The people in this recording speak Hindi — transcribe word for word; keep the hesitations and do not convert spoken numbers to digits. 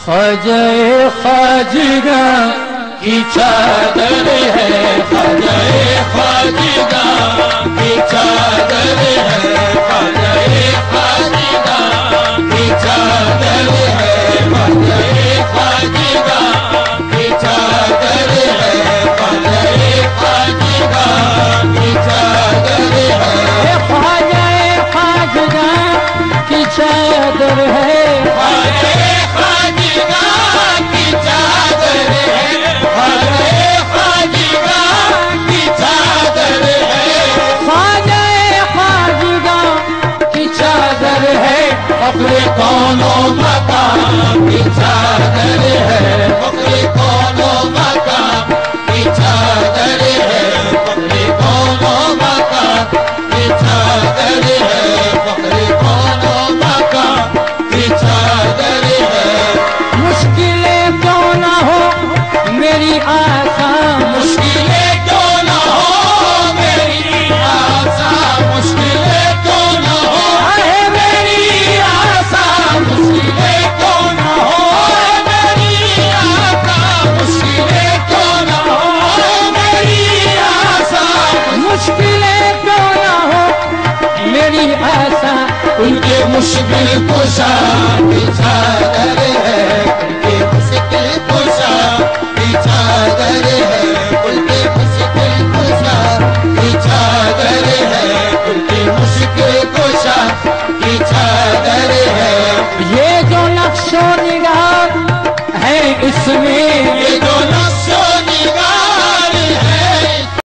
ख्वाजाए ख्वाजगा की चादर है, ख्वाजाए ख्वाजगा की चादर है, ख्वाजाए ख्वाजगा की चादर है, ख्वाजाए ख्वाजगा की चादर है, ख्वाजाए ख्वाजगा की चादर है, ख्वाजाए ख्वाजगा की चादर है, ख्वाजाए ख्वाजगा की चादर है, ख्वाजाए ख्वाजगा की चादर है, ख्वाजाए ख्वाजगा की चादर है, फख्र कौनो मकाम की चादर है, फख्र कौनो मकाम की चादर है, फख्र कौनो मकाम की चादर है, फख्र कौनो मकाम की चादर है। मुश्किलें क्यों ना हो मेरी आशा, मुश्किलें क्यों ना हो मेरी आशा, मुश्किलें क्यों ना हो है मेरी आशा, मुश्किलें क्यों ना हो मेरी आशा, मुश्किलें क्यों ना हो मेरी आशा, मुश्किलें क्यों ना हो मेरी आशा, उनके मुश्किल कुशा की चादर है, उनके मुश्किल कुशा की चादर है,